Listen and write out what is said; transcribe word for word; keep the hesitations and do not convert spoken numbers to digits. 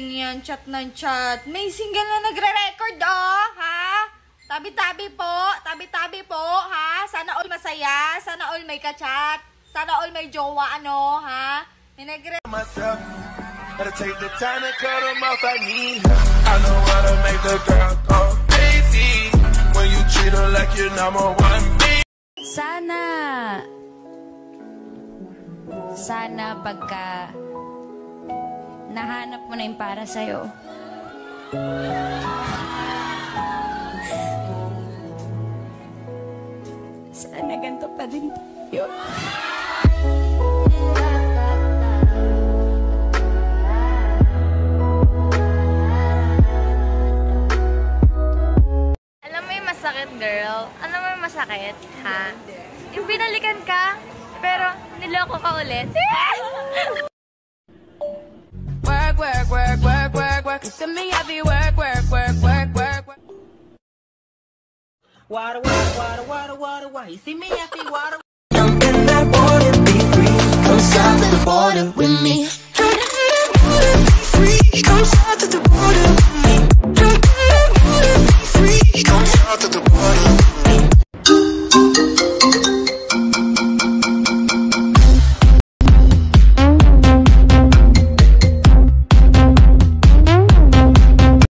galing yan, chat ng chat. May single na nagre-record, oh, ha? Tabi-tabi po, tabi-tabi po, ha? Sana all masaya, sana all may ka-chat, sana all may jowa, ano, ha? May nagre- myself, gotta take the time to cut them off, I need her. I know how to make the girl go crazy when you treat her like you're number one. Sana, sana pagka nahanap mo na yung para sa'yo, sana ganito pa din tayo. Alam mo yung masakit, girl? Alam mo yung masakit, ha? Yung binalikan ka, pero niloko ka ulit. Work, work, work, work, work, work. You send me heavy work, work, work, work, work, work. Water, water, water, water, water, water. You see me happy water. Jump in that water, be free. Come south to the border with me. Jump in that water, be free. Come south to the border.